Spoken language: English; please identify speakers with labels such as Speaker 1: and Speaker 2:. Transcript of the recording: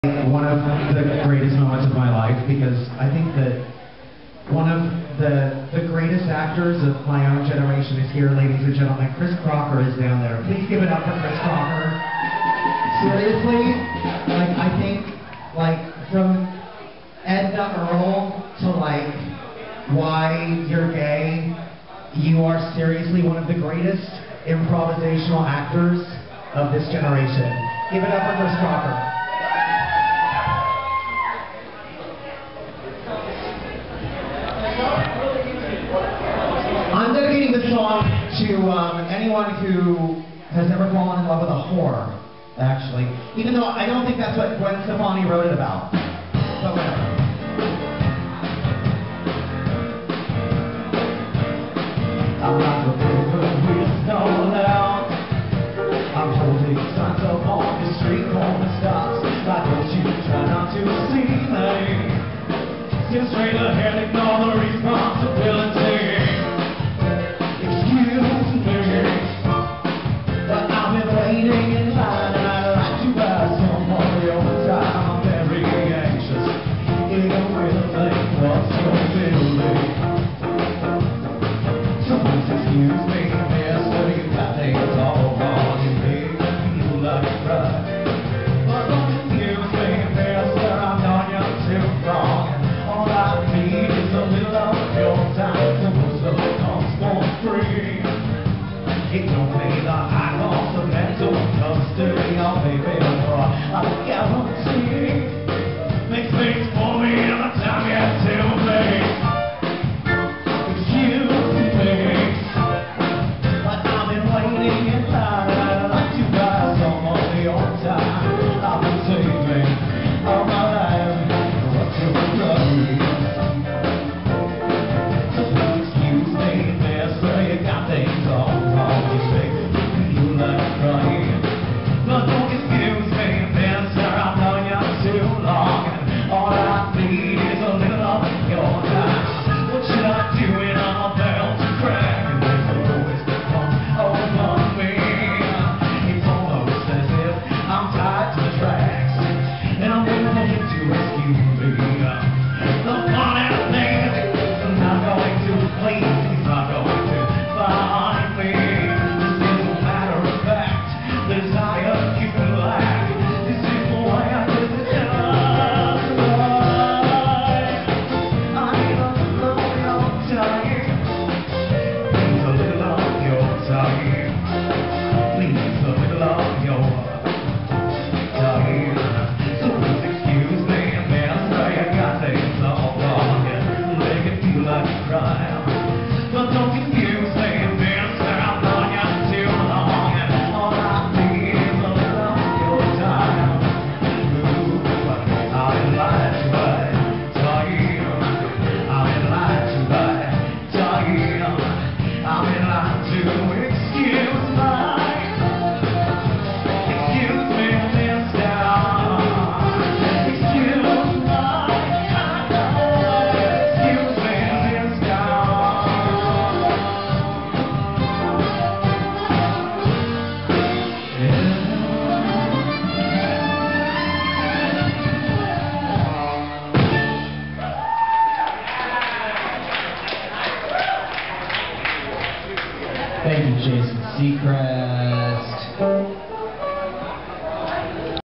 Speaker 1: one of the greatest moments of my life, because I think that one of the greatest actors of my own generation is here, ladies and gentlemen. Chris Crocker is down there. Please give it up for Chris Crocker. Seriously, I think, from Edna Earl to, Why You're Gay, you are seriously one of the greatest improvisational actors of this generation. Give it up for Chris Crocker. I'm dedicating this song to anyone who has never fallen in love with a whore, actually. Even though I don't think that's what Gwen Stefani wrote it about. But whatever. I'm not the paper with no doubt. I'm holding signs up on the street corner stops. Like what you try not to see me. Still straight ahead, ignore the responsibility.
Speaker 2: Thank you, Jason Sechrest.